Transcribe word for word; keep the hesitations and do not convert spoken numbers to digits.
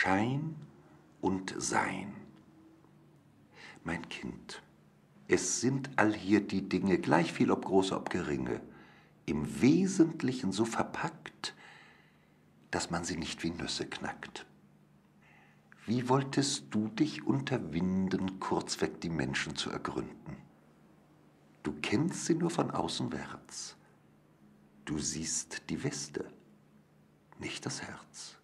Schein und Sein. Mein Kind, es sind allhier die Dinge, gleich viel ob große, ob geringe, im Wesentlichen so verpackt, dass man sie nicht wie Nüsse knackt. Wie wolltest du dich unterwinden, kurzweg die Menschen zu ergründen? Du kennst sie nur von außenwärts. Du siehst die Weste, nicht das Herz.